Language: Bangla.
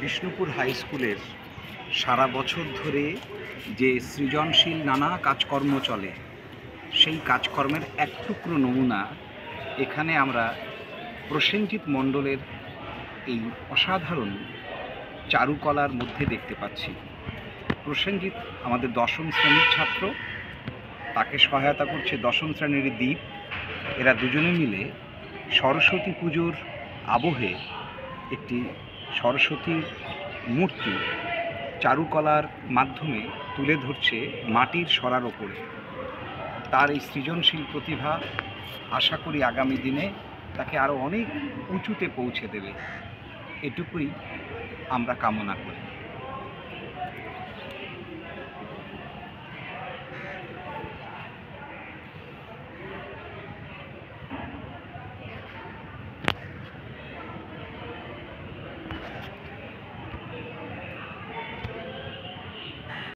বিষ্ণুপুর হাই স্কুলের সারা বছর ধরে যে সৃজনশীল নানা কাজকর্ম চলে, সেই কাজকর্মের এক টুকরো নমুনা এখানে আমরা প্রসেনজিৎ মণ্ডলের এই অসাধারণ চারুকলার মধ্যে দেখতে পাচ্ছি। প্রসেনজিৎ আমাদের দশম শ্রেণীর ছাত্র, তাকে সহায়তা করছে দশম শ্রেণীর দ্বীপ। এরা দুজনে মিলে সরস্বতী পুজোর আবহে একটি সরস্বতীর মূর্তি চারুকলার মাধ্যমে তুলে ধরছে মাটির সরার ওপরে। তার এই সৃজনশীল প্রতিভা আশা করি আগামী দিনে তাকে আরও অনেক উঁচুতে পৌঁছে দেবে, এটুকুই আমরা কামনা করি।